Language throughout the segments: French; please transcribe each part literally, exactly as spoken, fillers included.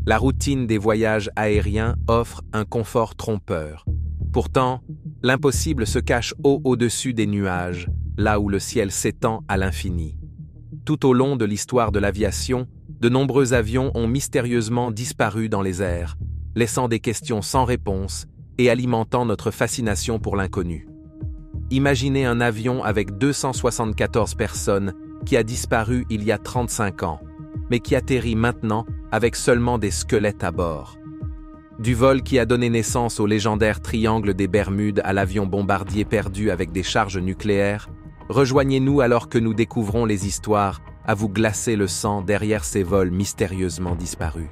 La routine des voyages aériens offre un confort trompeur. Pourtant, l'impossible se cache haut au-dessus des nuages, là où le ciel s'étend à l'infini. Tout au long de l'histoire de l'aviation, de nombreux avions ont mystérieusement disparu dans les airs, laissant des questions sans réponse et alimentant notre fascination pour l'inconnu. Imaginez un avion avec deux cent soixante-quatorze personnes qui a disparu il y a trente-cinq ans, mais qui atterrit maintenant avec seulement des squelettes à bord. Du vol qui a donné naissance au légendaire triangle des Bermudes à l'avion bombardier perdu avec des charges nucléaires, rejoignez-nous alors que nous découvrons les histoires à vous glacer le sang derrière ces vols mystérieusement disparus.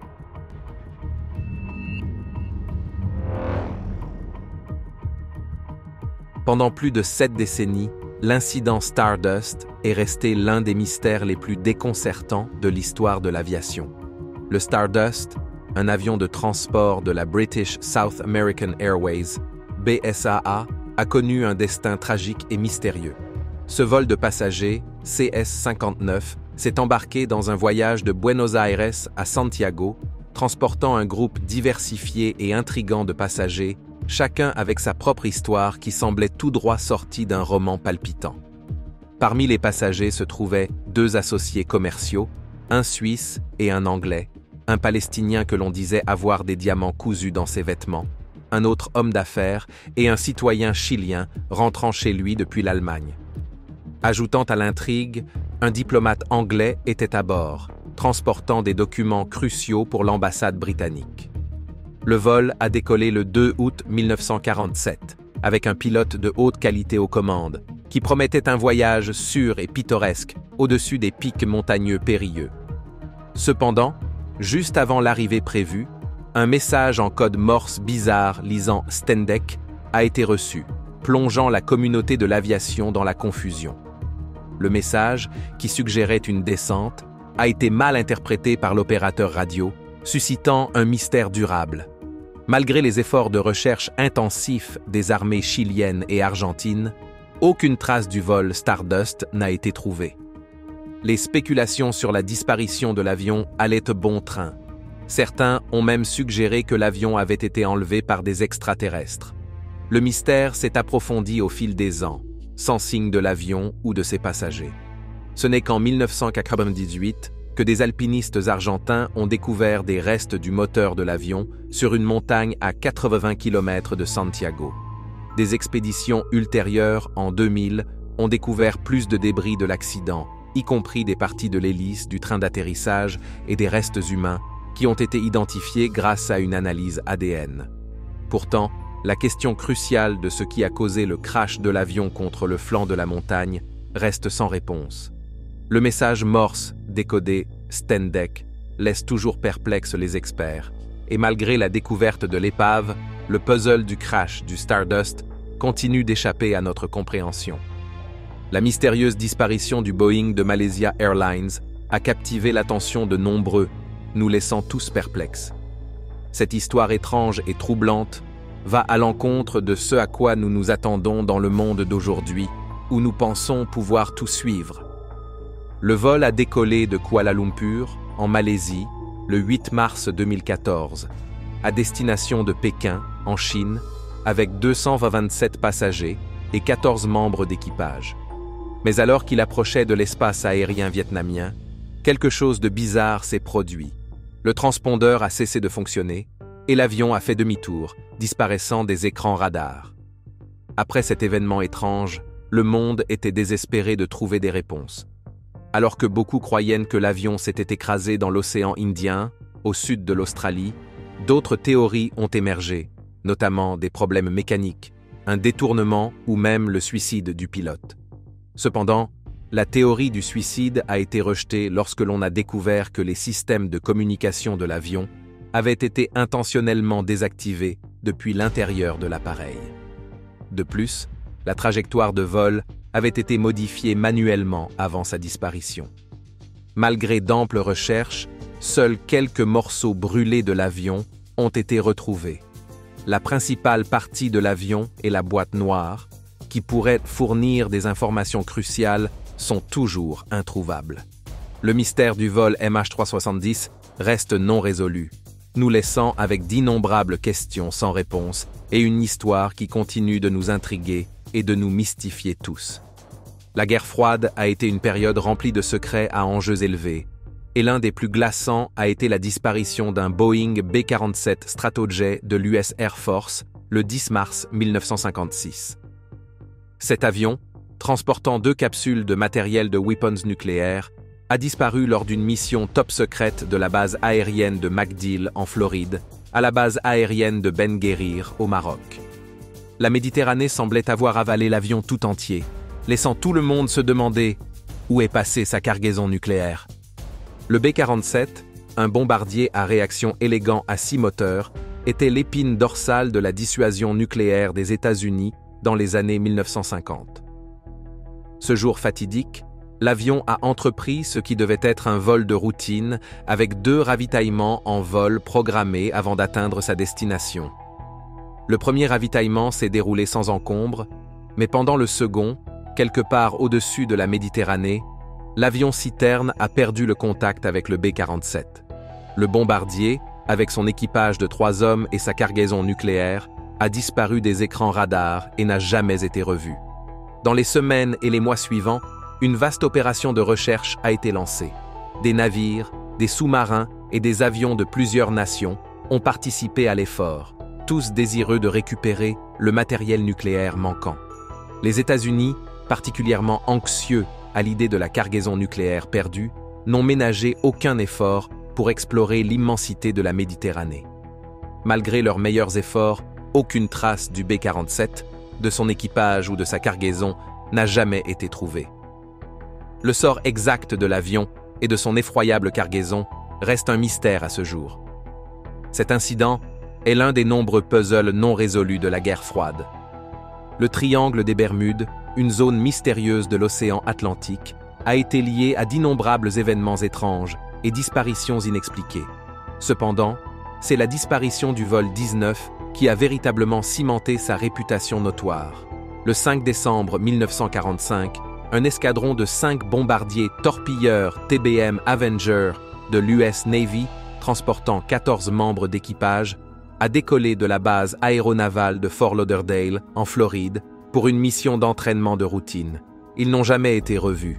Pendant plus de sept décennies, l'incident Stardust est resté l'un des mystères les plus déconcertants de l'histoire de l'aviation. Le Stardust, un avion de transport de la British South American Airways, B S A A, a connu un destin tragique et mystérieux. Ce vol de passagers, C S cinquante-neuf, s'est embarqué dans un voyage de Buenos Aires à Santiago, transportant un groupe diversifié et intrigant de passagers, chacun avec sa propre histoire qui semblait tout droit sortie d'un roman palpitant. Parmi les passagers se trouvaient deux associés commerciaux, un Suisse et un Anglais, un Palestinien que l'on disait avoir des diamants cousus dans ses vêtements, un autre homme d'affaires et un citoyen chilien rentrant chez lui depuis l'Allemagne. Ajoutant à l'intrigue, un diplomate anglais était à bord, transportant des documents cruciaux pour l'ambassade britannique. Le vol a décollé le deux août mille neuf cent quarante-sept, avec un pilote de haute qualité aux commandes, qui promettait un voyage sûr et pittoresque au-dessus des pics montagneux périlleux. Cependant, juste avant l'arrivée prévue, un message en code morse bizarre lisant Stendek a été reçu, plongeant la communauté de l'aviation dans la confusion. Le message, qui suggérait une descente, a été mal interprété par l'opérateur radio, suscitant un mystère durable. Malgré les efforts de recherche intensifs des armées chiliennes et argentines, aucune trace du vol Stardust n'a été trouvée. Les spéculations sur la disparition de l'avion allaient bon train. Certains ont même suggéré que l'avion avait été enlevé par des extraterrestres. Le mystère s'est approfondi au fil des ans, sans signe de l'avion ou de ses passagers. Ce n'est qu'en mille neuf cent quatre-vingt-dix-huit que des alpinistes argentins ont découvert des restes du moteur de l'avion sur une montagne à quatre-vingts kilomètres de Santiago. Des expéditions ultérieures, en deux mille, ont découvert plus de débris de l'accident, y compris des parties de l'hélice du train d'atterrissage et des restes humains qui ont été identifiés grâce à une analyse A D N. Pourtant, la question cruciale de ce qui a causé le crash de l'avion contre le flanc de la montagne reste sans réponse. Le message morse, décodé Stendek, laisse toujours perplexes les experts, et malgré la découverte de l'épave, le puzzle du crash du Stardust continue d'échapper à notre compréhension. La mystérieuse disparition du Boeing de Malaysia Airlines a captivé l'attention de nombreux, nous laissant tous perplexes. Cette histoire étrange et troublante va à l'encontre de ce à quoi nous nous attendons dans le monde d'aujourd'hui, où nous pensons pouvoir tout suivre. Le vol a décollé de Kuala Lumpur, en Malaisie, le huit mars deux mille quatorze, à destination de Pékin, en Chine, avec deux cent vingt-sept passagers et quatorze membres d'équipage. Mais alors qu'il approchait de l'espace aérien vietnamien, quelque chose de bizarre s'est produit. Le transpondeur a cessé de fonctionner et l'avion a fait demi-tour, disparaissant des écrans radars. Après cet événement étrange, le monde était désespéré de trouver des réponses. Alors que beaucoup croyaient que l'avion s'était écrasé dans l'océan Indien, au sud de l'Australie, d'autres théories ont émergé, notamment des problèmes mécaniques, un détournement ou même le suicide du pilote. Cependant, la théorie du suicide a été rejetée lorsque l'on a découvert que les systèmes de communication de l'avion avaient été intentionnellement désactivés depuis l'intérieur de l'appareil. De plus, la trajectoire de vol avait été modifiée manuellement avant sa disparition. Malgré d'amples recherches, seuls quelques morceaux brûlés de l'avion ont été retrouvés. La principale partie de l'avion et la boîte noire, qui pourraient fournir des informations cruciales, sont toujours introuvables. Le mystère du vol M H trois cent soixante-dix reste non résolu. nous laissant avec d'innombrables questions sans réponse et une histoire qui continue de nous intriguer et de nous mystifier tous. La guerre froide a été une période remplie de secrets à enjeux élevés, et l'un des plus glaçants a été la disparition d'un Boeing B quarante-sept Stratojet de l'U S Air Force le dix mars mille neuf cent cinquante-six. Cet avion, transportant deux capsules de matériel de weapons nucléaires, a disparu lors d'une mission top secrète de la base aérienne de MacDill en Floride à la base aérienne de Ben Guerir au Maroc. La Méditerranée semblait avoir avalé l'avion tout entier, laissant tout le monde se demander où est passée sa cargaison nucléaire. Le B quarante-sept, un bombardier à réaction élégant à six moteurs, était l'épine dorsale de la dissuasion nucléaire des États-Unis dans les années mille neuf cent cinquante. Ce jour fatidique, l'avion a entrepris ce qui devait être un vol de routine avec deux ravitaillements en vol programmés avant d'atteindre sa destination. Le premier ravitaillement s'est déroulé sans encombre, mais pendant le second, quelque part au-dessus de la Méditerranée, l'avion citerne a perdu le contact avec le B quarante-sept. Le bombardier, avec son équipage de trois hommes et sa cargaison nucléaire, a disparu des écrans radars et n'a jamais été revu. Dans les semaines et les mois suivants, une vaste opération de recherche a été lancée. Des navires, des sous-marins et des avions de plusieurs nations ont participé à l'effort, tous désireux de récupérer le matériel nucléaire manquant. Les États-Unis, particulièrement anxieux à l'idée de la cargaison nucléaire perdue, n'ont ménagé aucun effort pour explorer l'immensité de la Méditerranée. Malgré leurs meilleurs efforts, aucune trace du B quarante-sept, de son équipage ou de sa cargaison n'a jamais été trouvée. Le sort exact de l'avion et de son effroyable cargaison reste un mystère à ce jour. Cet incident est l'un des nombreux puzzles non résolus de la guerre froide. Le triangle des Bermudes, une zone mystérieuse de l'océan Atlantique, a été lié à d'innombrables événements étranges et disparitions inexpliquées. Cependant, c'est la disparition du vol dix-neuf qui a véritablement cimenté sa réputation notoire. Le cinq décembre mille neuf cent quarante-cinq, un escadron de cinq bombardiers torpilleurs T B M Avenger de l'U S Navy, transportant quatorze membres d'équipage, a décollé de la base aéronavale de Fort Lauderdale, en Floride, pour une mission d'entraînement de routine. Ils n'ont jamais été revus.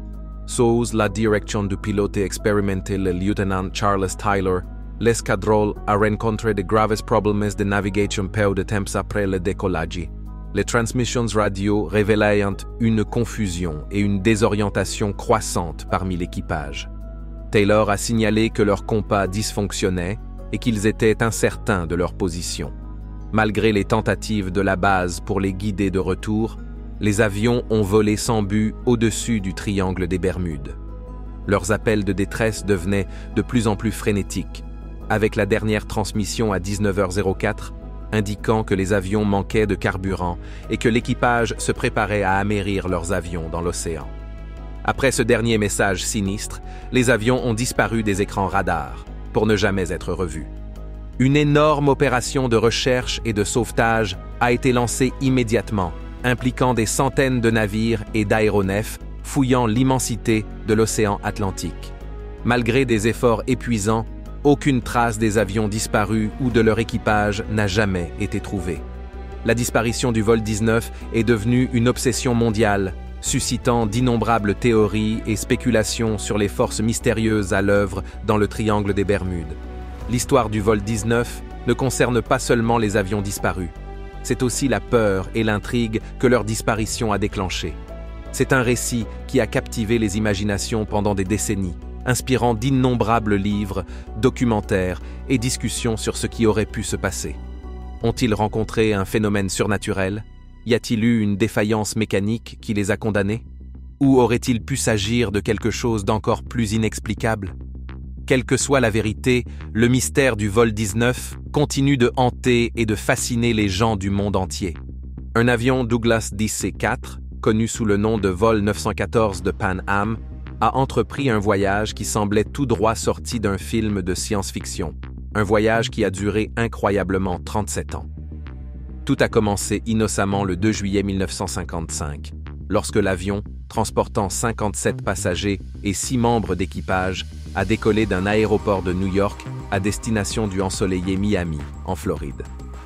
Sous la direction du pilote expérimenté le lieutenant Charles Tyler, l'escadron a rencontré de graves problèmes de navigation peu de temps après le décollage. Les transmissions radio révélant une confusion et une désorientation croissante parmi l'équipage. Taylor a signalé que leur compas dysfonctionnait et qu'ils étaient incertains de leur position. Malgré les tentatives de la base pour les guider de retour, les avions ont volé sans but au-dessus du triangle des Bermudes. Leurs appels de détresse devenaient de plus en plus frénétiques, avec la dernière transmission à dix-neuf heures quatre, indiquant que les avions manquaient de carburant et que l'équipage se préparait à amérir leurs avions dans l'océan. Après ce dernier message sinistre, les avions ont disparu des écrans radars, pour ne jamais être revus. Une énorme opération de recherche et de sauvetage a été lancée immédiatement, impliquant des centaines de navires et d'aéronefs fouillant l'immensité de l'océan Atlantique. Malgré des efforts épuisants, aucune trace des avions disparus ou de leur équipage n'a jamais été trouvée. La disparition du vol dix-neuf est devenue une obsession mondiale, suscitant d'innombrables théories et spéculations sur les forces mystérieuses à l'œuvre dans le triangle des Bermudes. L'histoire du vol dix-neuf ne concerne pas seulement les avions disparus. C'est aussi la peur et l'intrigue que leur disparition a déclenché. C'est un récit qui a captivé les imaginations pendant des décennies, inspirant d'innombrables livres, documentaires et discussions sur ce qui aurait pu se passer. Ont-ils rencontré un phénomène surnaturel ? Y a-t-il eu une défaillance mécanique qui les a condamnés ? Ou aurait-il pu s'agir de quelque chose d'encore plus inexplicable ? Quelle que soit la vérité, le mystère du vol dix-neuf continue de hanter et de fasciner les gens du monde entier. Un avion Douglas D C quatre, connu sous le nom de vol neuf cent quatorze de Pan Am, a entrepris un voyage qui semblait tout droit sorti d'un film de science-fiction. Un voyage qui a duré incroyablement trente-sept ans. Tout a commencé innocemment le deux juillet mille neuf cent cinquante-cinq, lorsque l'avion, transportant cinquante-sept passagers et six membres d'équipage, a décollé d'un aéroport de New York à destination du ensoleillé Miami, en Floride.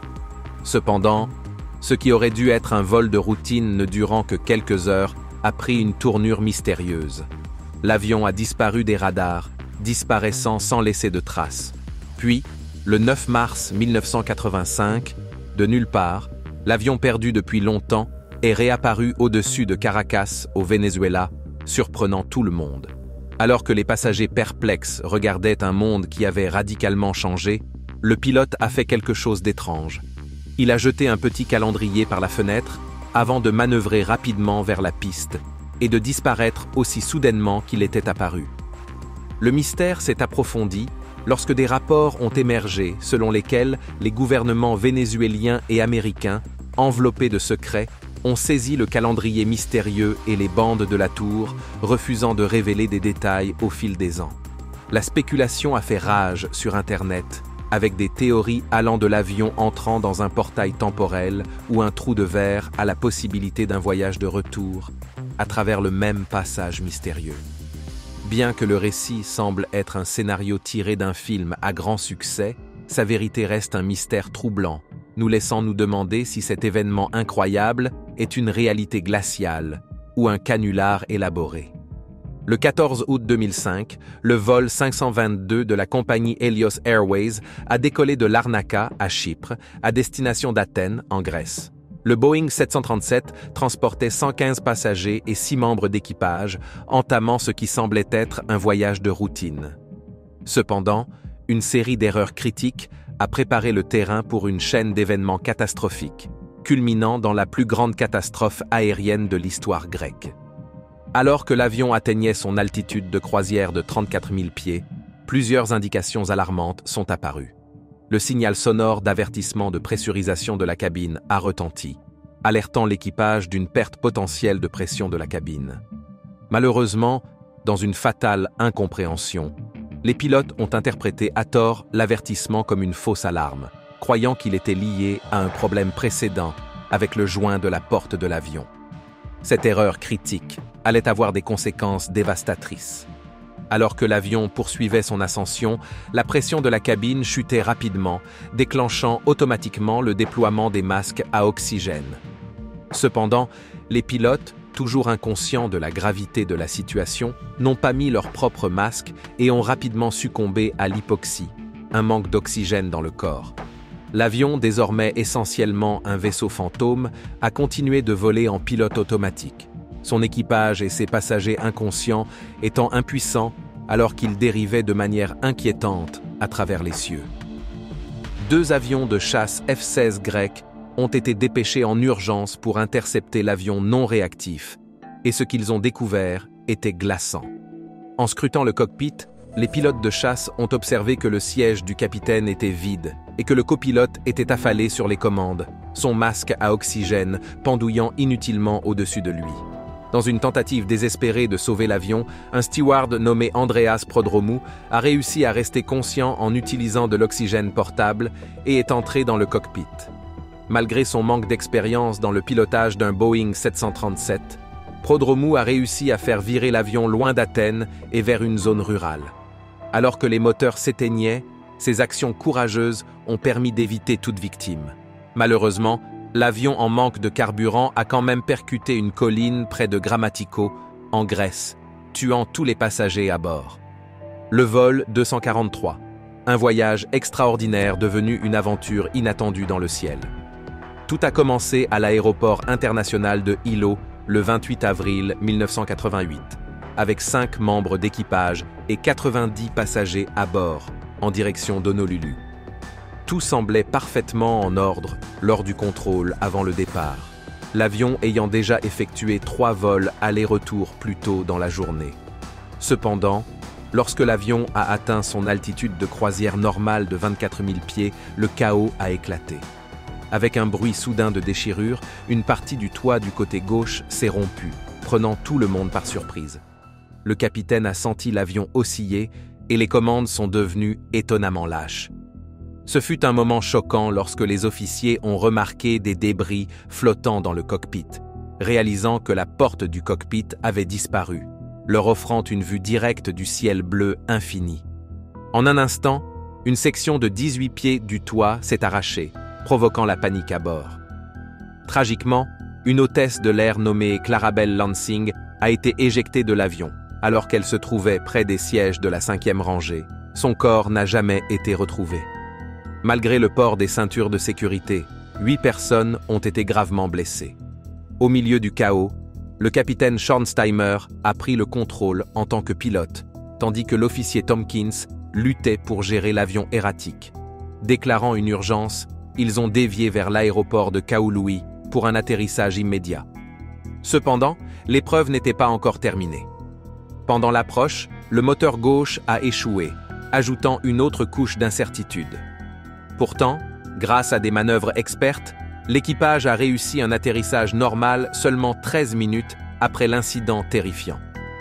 Cependant, ce qui aurait dû être un vol de routine ne durant que quelques heures a pris une tournure mystérieuse. L'avion a disparu des radars, disparaissant sans laisser de traces. Puis, le neuf mars mille neuf cent quatre-vingt-cinq, de nulle part, l'avion perdu depuis longtemps est réapparu au-dessus de Caracas, au Venezuela, surprenant tout le monde. Alors que les passagers perplexes regardaient un monde qui avait radicalement changé, le pilote a fait quelque chose d'étrange. Il a jeté un petit calendrier par la fenêtre avant de manœuvrer rapidement vers la piste et de disparaître aussi soudainement qu'il était apparu. Le mystère s'est approfondi lorsque des rapports ont émergé selon lesquels les gouvernements vénézuéliens et américains, enveloppés de secrets, ont saisi le calendrier mystérieux et les bandes de la tour, refusant de révéler des détails au fil des ans. La spéculation a fait rage sur Internet, avec des théories allant de l'avion entrant dans un portail temporel ou un trou de verre à la possibilité d'un voyage de retour, à travers le même passage mystérieux. Bien que le récit semble être un scénario tiré d'un film à grand succès, sa vérité reste un mystère troublant, nous laissant nous demander si cet événement incroyable est une réalité glaciale ou un canular élaboré. Le quatorze août deux mille cinq, le vol cinq cent vingt-deux de la compagnie Helios Airways a décollé de Larnaca, à Chypre, à destination d'Athènes, en Grèce. Le Boeing sept cent trente-sept transportait cent quinze passagers et six membres d'équipage, entamant ce qui semblait être un voyage de routine. Cependant, une série d'erreurs critiques a préparé le terrain pour une chaîne d'événements catastrophiques, culminant dans la plus grande catastrophe aérienne de l'histoire grecque. Alors que l'avion atteignait son altitude de croisière de trente-quatre mille pieds, plusieurs indications alarmantes sont apparues. Le signal sonore d'avertissement de pressurisation de la cabine a retenti, alertant l'équipage d'une perte potentielle de pression de la cabine. Malheureusement, dans une fatale incompréhension, les pilotes ont interprété à tort l'avertissement comme une fausse alarme, croyant qu'il était lié à un problème précédent avec le joint de la porte de l'avion. Cette erreur critique allait avoir des conséquences dévastatrices. Alors que l'avion poursuivait son ascension, la pression de la cabine chutait rapidement, déclenchant automatiquement le déploiement des masques à oxygène. Cependant, les pilotes, toujours inconscients de la gravité de la situation, n'ont pas mis leurs propres masques et ont rapidement succombé à l'hypoxie, un manque d'oxygène dans le corps. L'avion, désormais essentiellement un vaisseau fantôme, a continué de voler en pilote automatique, son équipage et ses passagers inconscients étant impuissants alors qu'ils dérivaient de manière inquiétante à travers les cieux. Deux avions de chasse F seize grecs ont été dépêchés en urgence pour intercepter l'avion non réactif, et ce qu'ils ont découvert était glaçant. En scrutant le cockpit, les pilotes de chasse ont observé que le siège du capitaine était vide et que le copilote était affalé sur les commandes, son masque à oxygène pendouillant inutilement au-dessus de lui. Dans une tentative désespérée de sauver l'avion, un steward nommé Andreas Prodromou a réussi à rester conscient en utilisant de l'oxygène portable et est entré dans le cockpit. Malgré son manque d'expérience dans le pilotage d'un Boeing sept cent trente-sept, Prodromou a réussi à faire virer l'avion loin d'Athènes et vers une zone rurale. Alors que les moteurs s'éteignaient, ses actions courageuses ont permis d'éviter toute victime. Malheureusement, l'avion en manque de carburant a quand même percuté une colline près de Grammatico, en Grèce, tuant tous les passagers à bord. Le vol deux cent quarante-trois, un voyage extraordinaire devenu une aventure inattendue dans le ciel. Tout a commencé à l'aéroport international de Hilo le vingt-huit avril mille neuf cent quatre-vingt-huit, avec cinq membres d'équipage et quatre-vingt-dix passagers à bord, en direction d'Honolulu. Tout semblait parfaitement en ordre lors du contrôle avant le départ, l'avion ayant déjà effectué trois vols aller-retour plus tôt dans la journée. Cependant, lorsque l'avion a atteint son altitude de croisière normale de vingt-quatre mille pieds, le chaos a éclaté. Avec un bruit soudain de déchirure, une partie du toit du côté gauche s'est rompue, prenant tout le monde par surprise. Le capitaine a senti l'avion osciller et les commandes sont devenues étonnamment lâches. Ce fut un moment choquant lorsque les officiers ont remarqué des débris flottant dans le cockpit, réalisant que la porte du cockpit avait disparu. leur offrant une vue directe du ciel bleu infini. En un instant, une section de dix-huit pieds du toit s'est arrachée, provoquant la panique à bord. Tragiquement, une hôtesse de l'air nommée Clarabelle Lansing a été éjectée de l'avion, alors qu'elle se trouvait près des sièges de la cinquième rangée. Son corps n'a jamais été retrouvé. Malgré le port des ceintures de sécurité, huit personnes ont été gravement blessées. Au milieu du chaos, le capitaine Schornsteimer a pris le contrôle en tant que pilote, tandis que l'officier Tompkins luttait pour gérer l'avion erratique. Déclarant une urgence, ils ont dévié vers l'aéroport de Kahului pour un atterrissage immédiat. Cependant, l'épreuve n'était pas encore terminée. Pendant l'approche, le moteur gauche a échoué, ajoutant une autre couche d'incertitude. Pourtant, grâce à des manœuvres expertes, l'équipage a réussi un atterrissage normal seulement treize minutes après l'incident terrifiant.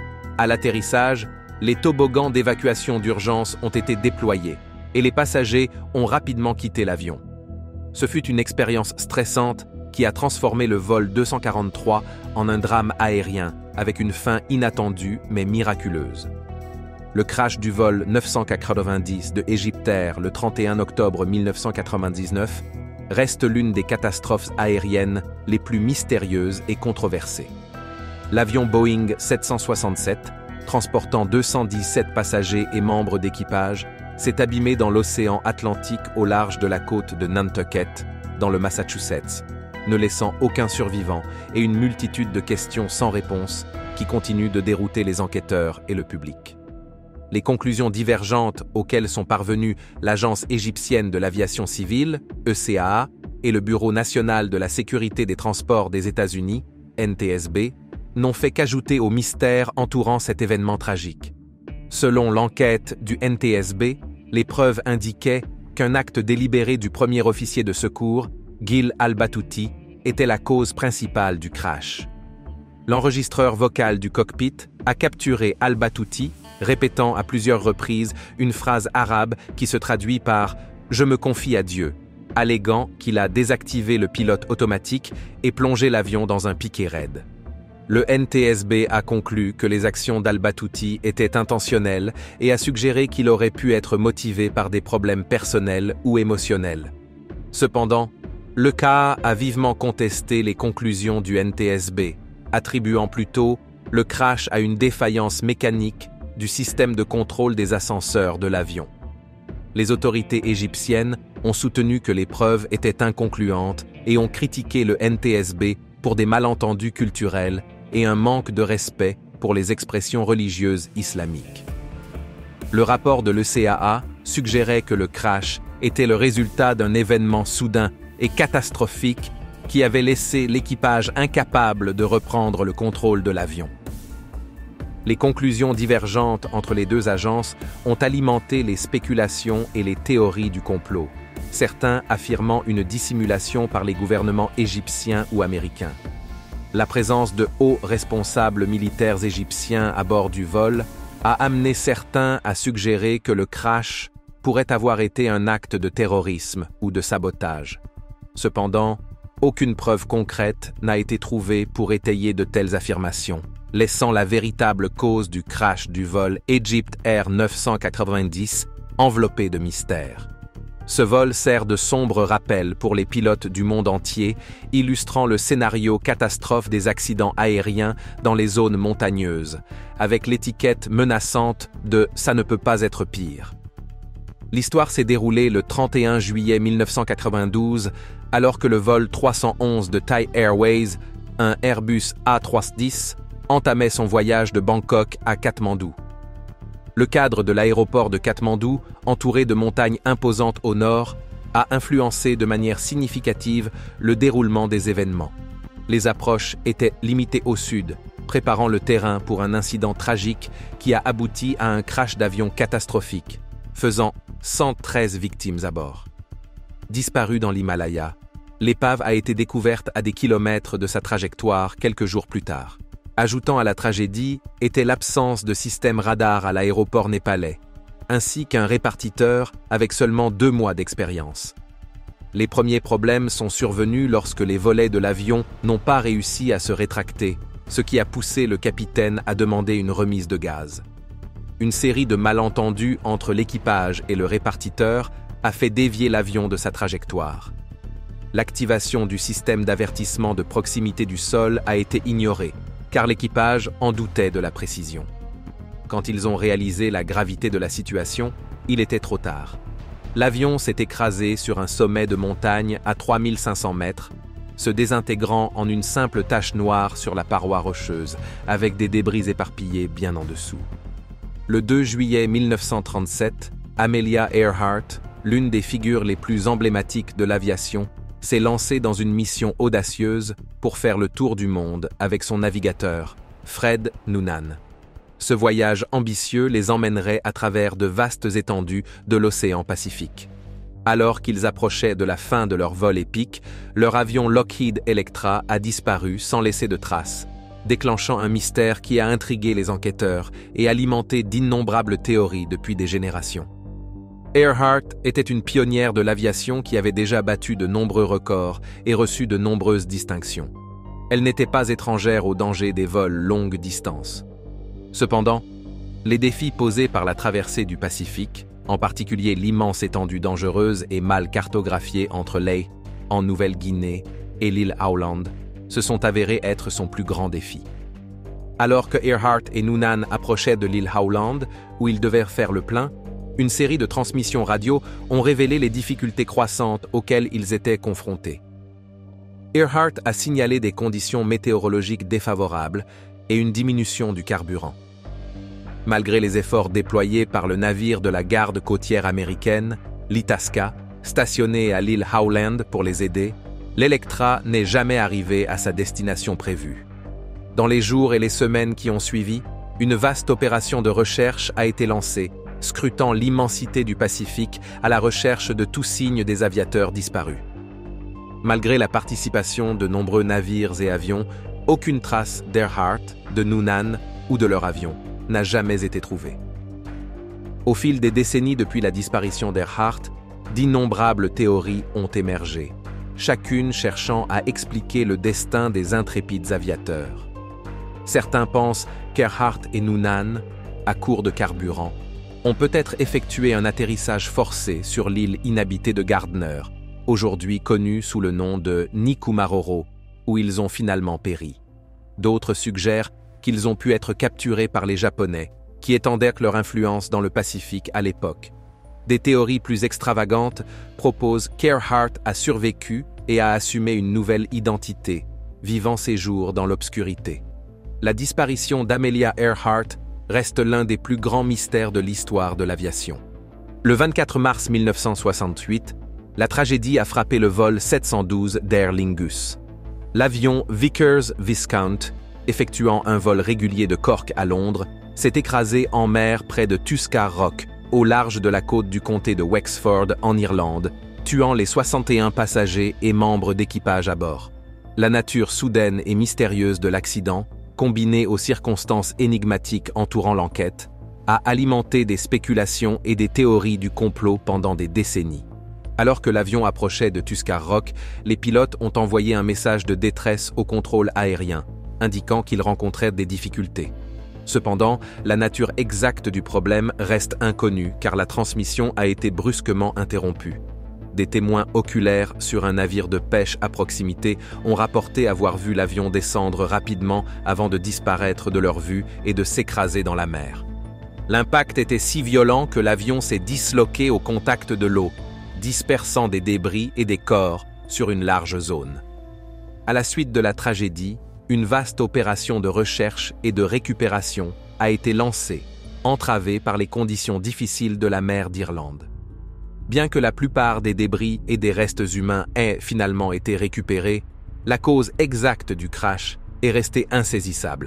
À l'atterrissage, les toboggans d'évacuation d'urgence ont été déployés et les passagers ont rapidement quitté l'avion. Ce fut une expérience stressante qui a transformé le vol deux cent quarante-trois en un drame aérien avec une fin inattendue mais miraculeuse. Le crash du vol neuf cent quatre-vingt-dix de Egyptair le trente et un octobre mille neuf cent quatre-vingt-dix-neuf reste l'une des catastrophes aériennes les plus mystérieuses et controversées. L'avion Boeing sept cent soixante-sept, transportant deux cent dix-sept passagers et membres d'équipage, s'est abîmé dans l'océan Atlantique au large de la côte de Nantucket, dans le Massachusetts, ne laissant aucun survivant et une multitude de questions sans réponse qui continuent de dérouter les enquêteurs et le public. Les conclusions divergentes auxquelles sont parvenus l'Agence égyptienne de l'aviation civile, E C A A, et le Bureau national de la sécurité des transports des États-Unis, N T S B, n'ont fait qu'ajouter au mystère entourant cet événement tragique. Selon l'enquête du N T S B, les preuves indiquaient qu'un acte délibéré du premier officier de secours, Gil Al-Batouti, était la cause principale du crash. L'enregistreur vocal du cockpit a capturé Al-Batouti, répétant à plusieurs reprises une phrase arabe qui se traduit par « Je me confie à Dieu », alléguant qu'il a désactivé le pilote automatique et plongé l'avion dans un piquet raide. Le N T S B a conclu que les actions d'Al-Batouti étaient intentionnelles et a suggéré qu'il aurait pu être motivé par des problèmes personnels ou émotionnels. Cependant, le C A A a vivement contesté les conclusions du N T S B, attribuant plutôt le crash à une défaillance mécanique du système de contrôle des ascenseurs de l'avion. Les autorités égyptiennes ont soutenu que les preuves étaient inconcluantes et ont critiqué le N T S B pour des malentendus culturels et un manque de respect pour les expressions religieuses islamiques. Le rapport de l'E C A A suggérait que le crash était le résultat d'un événement soudain et catastrophique qui avait laissé l'équipage incapable de reprendre le contrôle de l'avion. Les conclusions divergentes entre les deux agences ont alimenté les spéculations et les théories du complot, certains affirmant une dissimulation par les gouvernements égyptiens ou américains. La présence de hauts responsables militaires égyptiens à bord du vol a amené certains à suggérer que le crash pourrait avoir été un acte de terrorisme ou de sabotage. Cependant, aucune preuve concrète n'a été trouvée pour étayer de telles affirmations, laissant la véritable cause du crash du vol Egypt Air neuf cent quatre-vingt-dix enveloppée de mystère. Ce vol sert de sombre rappel pour les pilotes du monde entier, illustrant le scénario catastrophe des accidents aériens dans les zones montagneuses, avec l'étiquette menaçante de « ça ne peut pas être pire ». L'histoire s'est déroulée le trente et un juillet mille neuf cent quatre-vingt-douze, alors que le vol trois cent onze de Thai Airways, un Airbus A trois cent dix, entamait son voyage de Bangkok à Katmandou. Le cadre de l'aéroport de Katmandou, entouré de montagnes imposantes au nord, a influencé de manière significative le déroulement des événements. Les approches étaient limitées au sud, préparant le terrain pour un incident tragique qui a abouti à un crash d'avion catastrophique, faisant cent treize victimes à bord. Disparue dans l'Himalaya, l'épave a été découverte à des kilomètres de sa trajectoire quelques jours plus tard. Ajoutant à la tragédie était l'absence de système radar à l'aéroport népalais, ainsi qu'un répartiteur avec seulement deux mois d'expérience. Les premiers problèmes sont survenus lorsque les volets de l'avion n'ont pas réussi à se rétracter, ce qui a poussé le capitaine à demander une remise de gaz. Une série de malentendus entre l'équipage et le répartiteur a fait dévier l'avion de sa trajectoire. L'activation du système d'avertissement de proximité du sol a été ignorée, car l'équipage en doutait de la précision. Quand ils ont réalisé la gravité de la situation, il était trop tard. L'avion s'est écrasé sur un sommet de montagne à trois mille cinq cents mètres, se désintégrant en une simple tache noire sur la paroi rocheuse, avec des débris éparpillés bien en dessous. Le deux juillet mille neuf cent trente-sept, Amelia Earhart, l'une des figures les plus emblématiques de l'aviation, s'est lancée dans une mission audacieuse pour faire le tour du monde avec son navigateur, Fred Noonan. Ce voyage ambitieux les emmènerait à travers de vastes étendues de l'océan Pacifique. Alors qu'ils approchaient de la fin de leur vol épique, leur avion Lockheed Electra a disparu sans laisser de traces, déclenchant un mystère qui a intrigué les enquêteurs et alimenté d'innombrables théories depuis des générations. Earhart était une pionnière de l'aviation qui avait déjà battu de nombreux records et reçu de nombreuses distinctions. Elle n'était pas étrangère au danger des vols longue distance. Cependant, les défis posés par la traversée du Pacifique, en particulier l'immense étendue dangereuse et mal cartographiée entre Lae, en Nouvelle-Guinée, et l'île Howland, se sont avérés être son plus grand défi. Alors que Earhart et Noonan approchaient de l'île Howland, où ils devaient faire le plein, une série de transmissions radio ont révélé les difficultés croissantes auxquelles ils étaient confrontés. Earhart a signalé des conditions météorologiques défavorables et une diminution du carburant. Malgré les efforts déployés par le navire de la garde côtière américaine, l'Itasca, stationné à l'île Howland pour les aider, l'Electra n'est jamais arrivé à sa destination prévue. Dans les jours et les semaines qui ont suivi, une vaste opération de recherche a été lancée, scrutant l'immensité du Pacifique à la recherche de tout signe des aviateurs disparus. Malgré la participation de nombreux navires et avions, aucune trace d'Earhart, de Noonan ou de leur avion n'a jamais été trouvée. Au fil des décennies depuis la disparition d'Earhart, d'innombrables théories ont émergé, chacune cherchant à expliquer le destin des intrépides aviateurs. Certains pensent qu'Earhart et Noonan, à court de carburant, ont peut-être effectué un atterrissage forcé sur l'île inhabitée de Gardner, aujourd'hui connue sous le nom de Nikumaroro, où ils ont finalement péri. D'autres suggèrent qu'ils ont pu être capturés par les Japonais, qui étendaient leur influence dans le Pacifique à l'époque. Des théories plus extravagantes proposent qu'Earhart a survécu et a assumé une nouvelle identité, vivant ses jours dans l'obscurité. La disparition d'Amelia Earhart reste l'un des plus grands mystères de l'histoire de l'aviation. Le vingt-quatre mars mille neuf cent soixante-huit, la tragédie a frappé le vol sept cent douze d'Aer Lingus. L'avion Vickers Viscount, effectuant un vol régulier de Cork à Londres, s'est écrasé en mer près de Tuskar Rock, au large de la côte du comté de Wexford en Irlande, tuant les soixante et un passagers et membres d'équipage à bord. La nature soudaine et mystérieuse de l'accident, combinée aux circonstances énigmatiques entourant l'enquête, a alimenté des spéculations et des théories du complot pendant des décennies. Alors que l'avion approchait de Tuskar Rock, les pilotes ont envoyé un message de détresse au contrôle aérien, indiquant qu'ils rencontraient des difficultés. Cependant, la nature exacte du problème reste inconnue car la transmission a été brusquement interrompue. Des témoins oculaires sur un navire de pêche à proximité ont rapporté avoir vu l'avion descendre rapidement avant de disparaître de leur vue et de s'écraser dans la mer. L'impact était si violent que l'avion s'est disloqué au contact de l'eau, dispersant des débris et des corps sur une large zone. À la suite de la tragédie, une vaste opération de recherche et de récupération a été lancée, entravée par les conditions difficiles de la mer d'Irlande. Bien que la plupart des débris et des restes humains aient finalement été récupérés, la cause exacte du crash est restée insaisissable.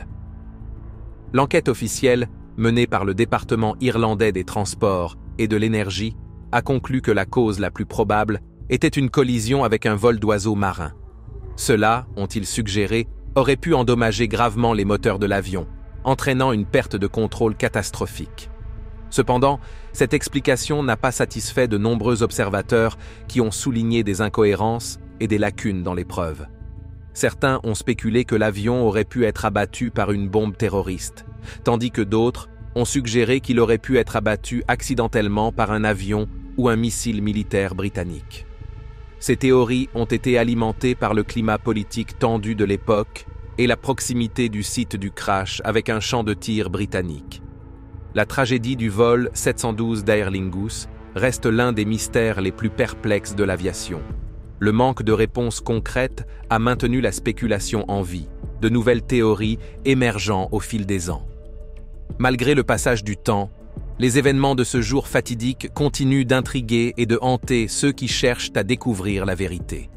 L'enquête officielle, menée par le département irlandais des Transports et de l'Énergie, a conclu que la cause la plus probable était une collision avec un vol d'oiseaux marins. Cela, ont-ils suggéré, aurait pu endommager gravement les moteurs de l'avion, entraînant une perte de contrôle catastrophique. Cependant, cette explication n'a pas satisfait de nombreux observateurs qui ont souligné des incohérences et des lacunes dans les preuves. Certains ont spéculé que l'avion aurait pu être abattu par une bombe terroriste, tandis que d'autres ont suggéré qu'il aurait pu être abattu accidentellement par un avion ou un missile militaire britannique. Ces théories ont été alimentées par le climat politique tendu de l'époque et la proximité du site du crash avec un champ de tir britannique. La tragédie du vol sept cent douze d'Aer Lingus reste l'un des mystères les plus perplexes de l'aviation. Le manque de réponses concrètes a maintenu la spéculation en vie, de nouvelles théories émergeant au fil des ans. Malgré le passage du temps, les événements de ce jour fatidique continuent d'intriguer et de hanter ceux qui cherchent à découvrir la vérité.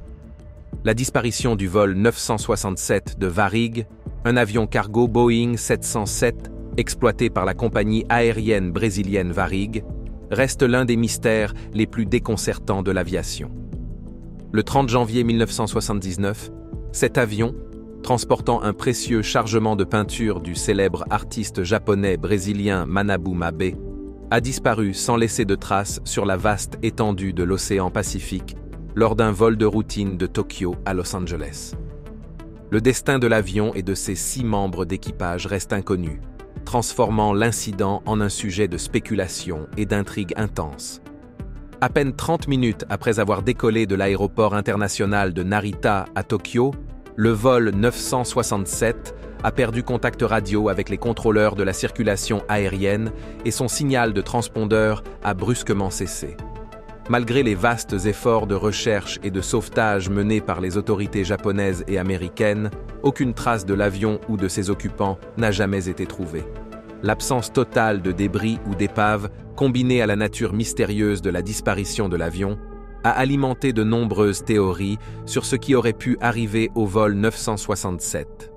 La disparition du vol neuf cent soixante-sept de Varig, un avion cargo Boeing sept cent sept exploité par la compagnie aérienne brésilienne Varig, reste l'un des mystères les plus déconcertants de l'aviation. Le trente janvier mille neuf cent soixante-dix-neuf, cet avion, transportant un précieux chargement de peinture du célèbre artiste japonais-brésilien Manabu Mabe, a disparu sans laisser de traces sur la vaste étendue de l'océan Pacifique lors d'un vol de routine de Tokyo à Los Angeles. Le destin de l'avion et de ses six membres d'équipage reste inconnu, transformant l'incident en un sujet de spéculation et d'intrigue intense. À peine trente minutes après avoir décollé de l'aéroport international de Narita à Tokyo, le vol neuf cent soixante-sept a perdu contact radio avec les contrôleurs de la circulation aérienne et son signal de transpondeur a brusquement cessé. Malgré les vastes efforts de recherche et de sauvetage menés par les autorités japonaises et américaines, aucune trace de l'avion ou de ses occupants n'a jamais été trouvée. L'absence totale de débris ou d'épaves, combinée à la nature mystérieuse de la disparition de l'avion, a alimenté de nombreuses théories sur ce qui aurait pu arriver au vol neuf cent soixante-sept.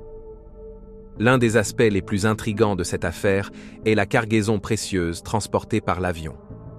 L'un des aspects les plus intrigants de cette affaire est la cargaison précieuse transportée par l'avion.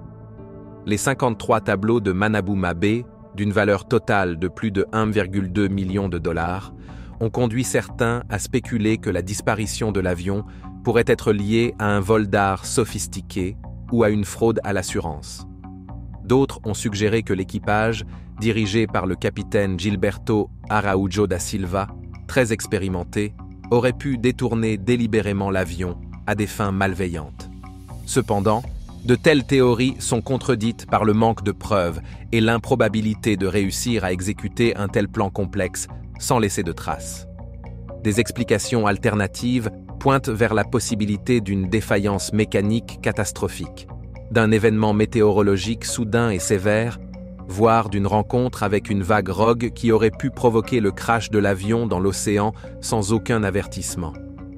Les cinquante-trois tableaux de Manabu Mabe, d'une valeur totale de plus de un virgule deux million de dollars, ont conduit certains à spéculer que la disparition de l'avion pourrait être liée à un vol d'art sophistiqué ou à une fraude à l'assurance. D'autres ont suggéré que l'équipage, dirigé par le capitaine Gilberto Araújo da Silva, très expérimenté, aurait pu détourner délibérément l'avion à des fins malveillantes. Cependant, de telles théories sont contredites par le manque de preuves et l'improbabilité de réussir à exécuter un tel plan complexe sans laisser de traces. Des explications alternatives pointent vers la possibilité d'une défaillance mécanique catastrophique, d'un événement météorologique soudain et sévère, voire d'une rencontre avec une vague rogue qui aurait pu provoquer le crash de l'avion dans l'océan sans aucun avertissement.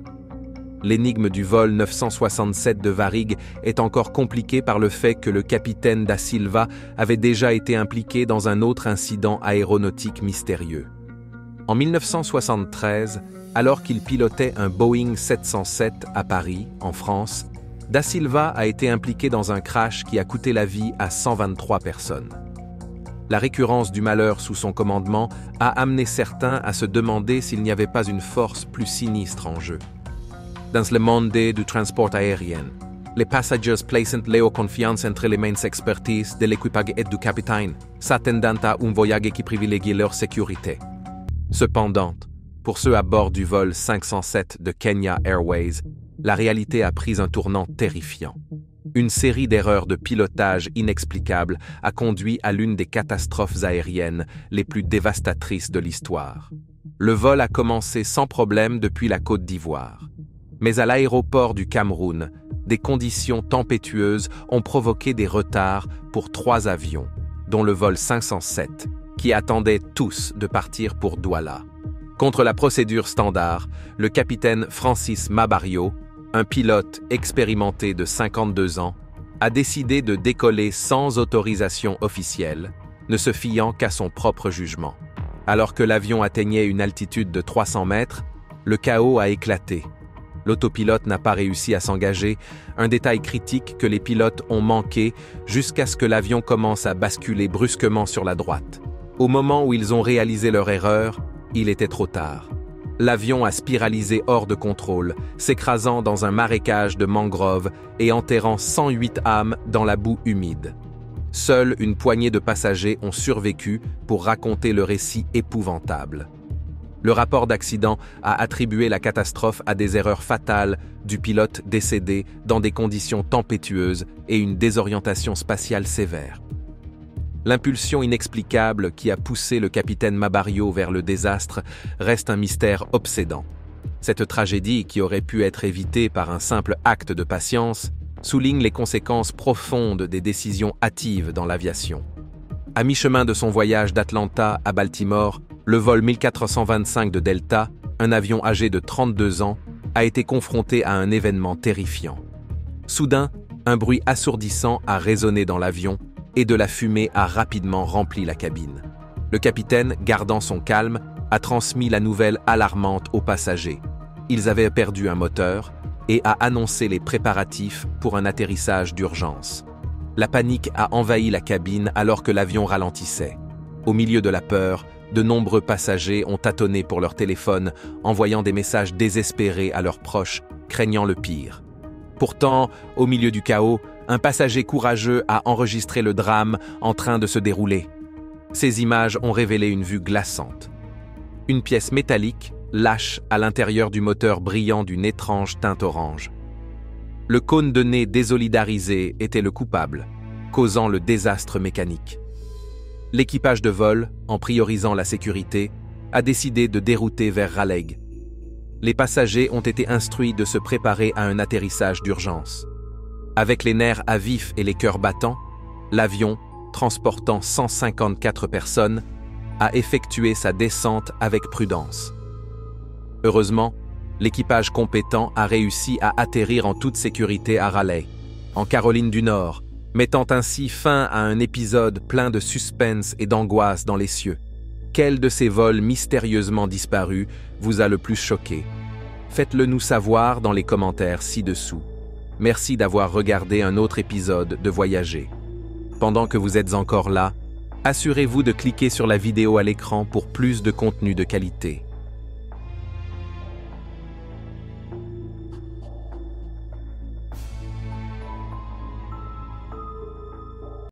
L'énigme du vol neuf cent soixante-sept de Varig est encore compliquée par le fait que le capitaine da Silva avait déjà été impliqué dans un autre incident aéronautique mystérieux. En mille neuf cent soixante-treize, alors qu'il pilotait un Boeing sept cent sept à Paris, en France, da Silva a été impliqué dans un crash qui a coûté la vie à cent vingt-trois personnes. La récurrence du malheur sous son commandement a amené certains à se demander s'il n'y avait pas une force plus sinistre en jeu. Dans le monde du transport aérien, les passagers placent leur confiance entre les mains expertises de l'équipage et du capitaine, s'attendant à un voyage qui privilégie leur sécurité. Cependant, pour ceux à bord du vol cinq cent sept de Kenya Airways, la réalité a pris un tournant terrifiant. Une série d'erreurs de pilotage inexplicables a conduit à l'une des catastrophes aériennes les plus dévastatrices de l'histoire. Le vol a commencé sans problème depuis la Côte d'Ivoire. Mais à l'aéroport du Cameroun, des conditions tempétueuses ont provoqué des retards pour trois avions, dont le vol cinq cent sept, qui attendaient tous de partir pour Douala. Contre la procédure standard, le capitaine Francis Mabario, un pilote expérimenté de cinquante-deux ans, a décidé de décoller sans autorisation officielle, ne se fiant qu'à son propre jugement. Alors que l'avion atteignait une altitude de trois cents mètres, le chaos a éclaté. L'autopilote n'a pas réussi à s'engager, un détail critique que les pilotes ont manqué jusqu'à ce que l'avion commence à basculer brusquement sur la droite. Au moment où ils ont réalisé leur erreur, il était trop tard. L'avion a spiralisé hors de contrôle, s'écrasant dans un marécage de mangroves et enterrant cent huit âmes dans la boue humide. Seule une poignée de passagers ont survécu pour raconter le récit épouvantable. Le rapport d'accident a attribué la catastrophe à des erreurs fatales du pilote décédé dans des conditions tempétueuses et une désorientation spatiale sévère. L'impulsion inexplicable qui a poussé le capitaine Mabario vers le désastre reste un mystère obsédant. Cette tragédie, qui aurait pu être évitée par un simple acte de patience, souligne les conséquences profondes des décisions hâtives dans l'aviation. À mi-chemin de son voyage d'Atlanta à Baltimore, le vol mille quatre cent vingt-cinq de Delta, un avion âgé de trente-deux ans, a été confronté à un événement terrifiant. Soudain, un bruit assourdissant a résonné dans l'avion et de la fumée a rapidement rempli la cabine. Le capitaine, gardant son calme, a transmis la nouvelle alarmante aux passagers. Ils avaient perdu un moteur et a annoncé les préparatifs pour un atterrissage d'urgence. La panique a envahi la cabine alors que l'avion ralentissait. Au milieu de la peur, de nombreux passagers ont tâtonné pour leur téléphone, envoyant des messages désespérés à leurs proches, craignant le pire. Pourtant, au milieu du chaos, un passager courageux a enregistré le drame en train de se dérouler. Ces images ont révélé une vue glaçante. Une pièce métallique, lâche à l'intérieur du moteur brillant d'une étrange teinte orange. Le cône de nez désolidarisé était le coupable, causant le désastre mécanique. L'équipage de vol, en priorisant la sécurité, a décidé de dérouter vers Raleigh. Les passagers ont été instruits de se préparer à un atterrissage d'urgence. Avec les nerfs à vif et les cœurs battants, l'avion, transportant cent cinquante-quatre personnes, a effectué sa descente avec prudence. Heureusement, l'équipage compétent a réussi à atterrir en toute sécurité à Raleigh, en Caroline du Nord, mettant ainsi fin à un épisode plein de suspense et d'angoisse dans les cieux. Quel de ces vols mystérieusement disparus vous a le plus choqué? Faites-le nous savoir dans les commentaires ci-dessous. Merci d'avoir regardé un autre épisode de Voyager. Pendant que vous êtes encore là, assurez-vous de cliquer sur la vidéo à l'écran pour plus de contenu de qualité.